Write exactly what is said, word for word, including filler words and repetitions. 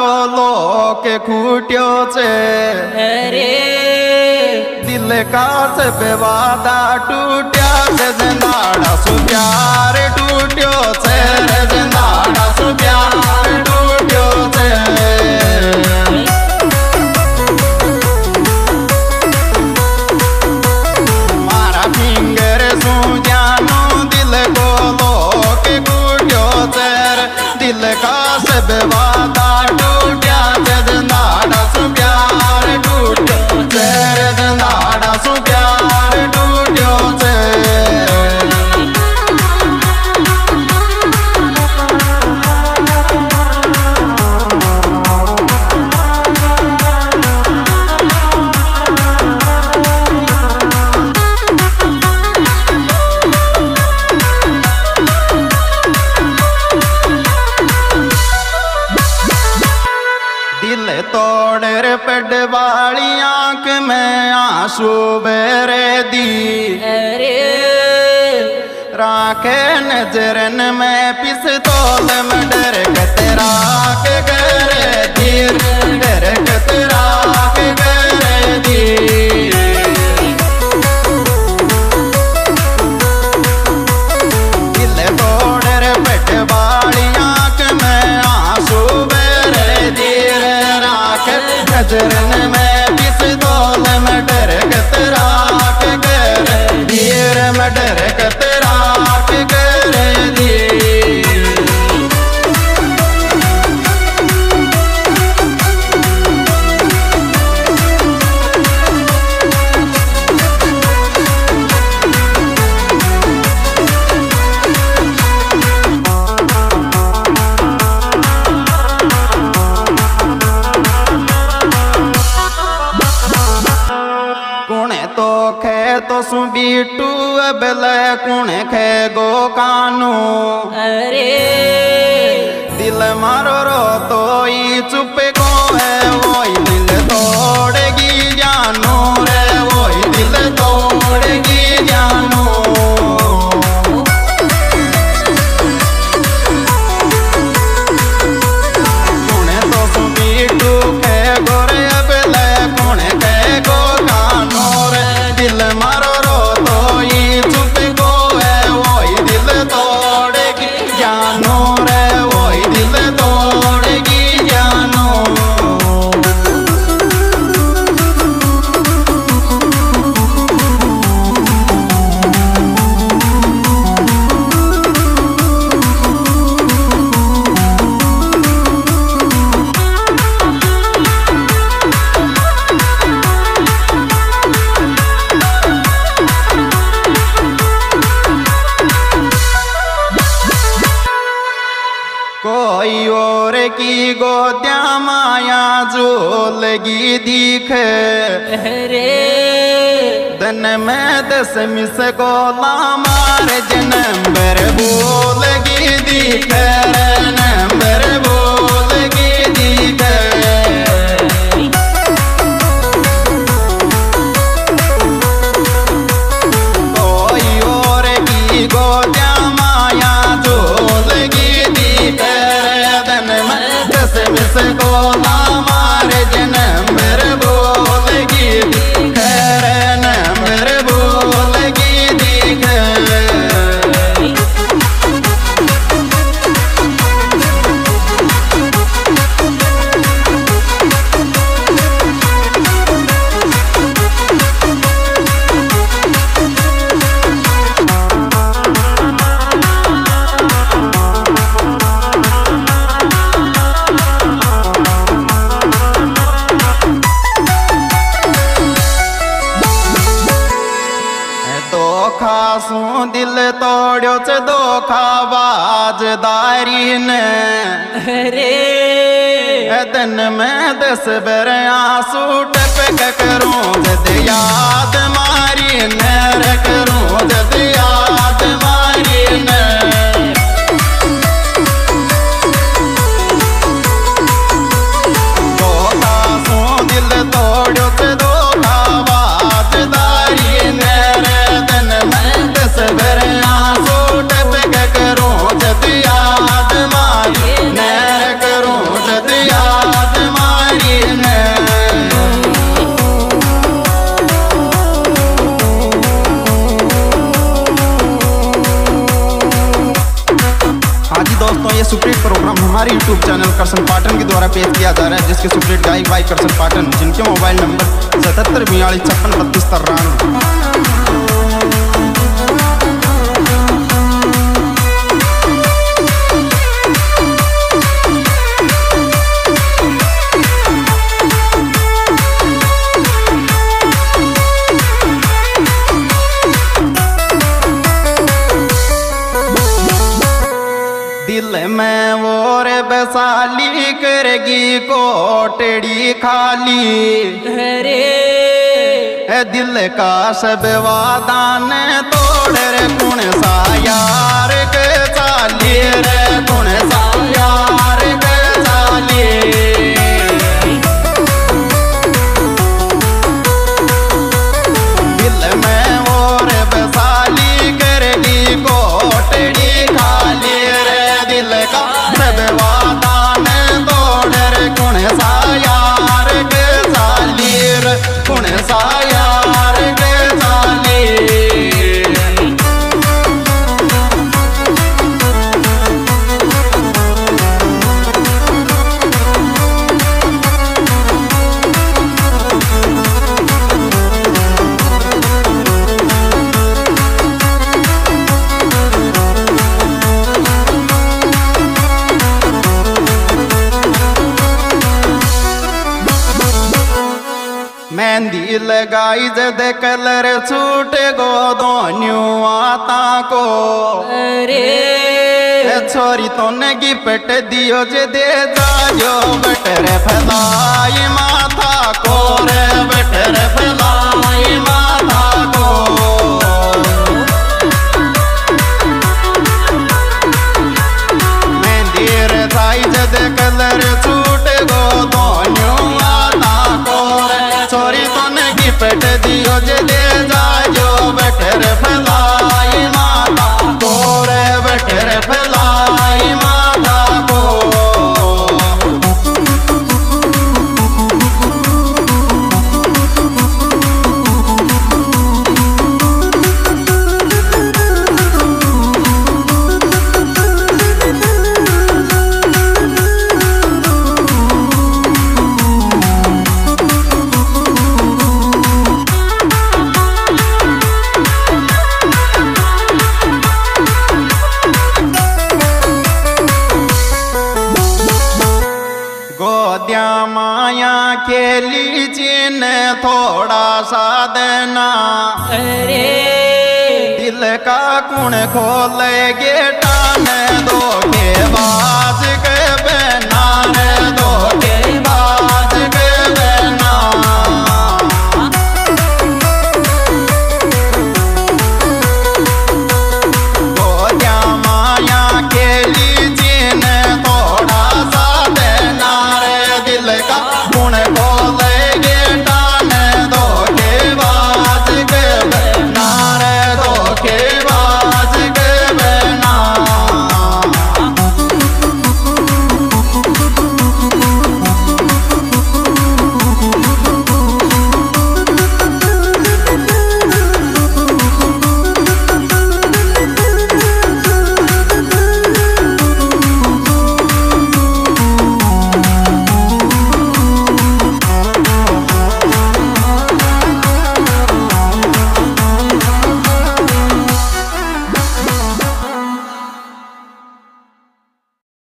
लोक खूट्यो छे अरे दिल का से बेवादा टूट्या छे जिंदाड़ा सु प्यार टूट्यो छे रे जिंदाड़ा सु प्यार टूट्यो छे। मारा फिंगर सु जानो दिल को लोक खूट्यो छे दिल का से बेवादा टूट्या छे जिंदाड़ा सु प्यार टूट्यो छे रे जिंदाड़ा सु प्यार टूट्यो छे। दिल तोड़ रे पड़ वाली आंख में आंसू बेरे दी अरे राखे नजरन में पिस्तौल में डर के तेरा के करे धीर डर के तेरा के करे धीर। दिल तोड़ रे पड़ वाली आंख में आंसू बेरे धीर राखे नजरन में पिस्तौल में डर के तेरा के करे धीर में डर के तेरा के करे धीर। कुणे तो खे तो सु बीटू अबले कुणे खे गो कानू अरे दिल मारो रो तो ई चुप को है वही दिल तोड़ेगी जानू रे वही दिल तोड़ेगी जानू। कुणे तो सु बीटू खे गोरे अबले कुणे खे गो कानू रे दिल मारो रो तो ई चुप को है वही दिल तोड़ेगी जानू रे वही दिल तोड़ेगी जानू। कोई और की गोद्या माया झोलगी दिखे अरे दन में दस मिस गोला मार जनम्बर बोलगी दिखे नंबर बोलगी दिखे। कोई और की गोद्या माया झोलगी दन में दस मिस गोला मार जनम्बर बोलगी खैर नंबर बोलगी दिख। खासू दिल तोड़ो च धोखा बाजदारी ने अरे दन में दस बर आंसू टपक करूं जद याद मारी न करूं जद याद मारी न। दिल तोड़ो च धोखा बाजदारी ने दन में दस बर आंसू टपक करूं जद याद मारी न करूं जद याद हमारे यूट्यूब चैनल करसन पाटन के द्वारा पेश किया जा रहा है, जिसके सुपरहिट गायक भाई करसन पाटन, जिनके मोबाइल नंबर सतहत्तर बयालीस छप्पन बत्तीस तिरानवे। दिल में वो रे बसाली करेगी कोटड़ी खाली, अरे दिल का सब वादान तोड़ रे कुण सा यार के चाली रे कुण सा यार के चाली। दिल में वो रे बसाली करेगी कोटड़ी खाली रे, दिल का सब वादान तोड़ रे कुण सा यार के चाली रे कुण सा यार के चाली। मेहंदी लगाई जद कलर छूट गो दोन्यू आता को, अरे छोरी तो नगी पट दियो जे दे जायो बटर फैलाई माथा को रे बटर फैलाई माथा को। मेहंदी रचाई जद कलर छूट गो दोन्यू आता को रे, छोरी तो नगी पट दियो जे दे जायो बटर फैलाई माथा को रे बटर फैलाई माथा को। गोद्या माया खेली चिन थोड़ा सा देना, अरे दिल का कुण खोले गे टान दो के बाज